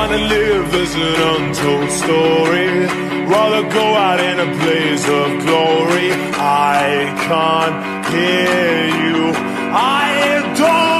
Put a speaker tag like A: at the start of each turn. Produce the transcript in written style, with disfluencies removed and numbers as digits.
A: wanna live as an untold story, rather go out in a blaze of glory. I can't hear you, I don't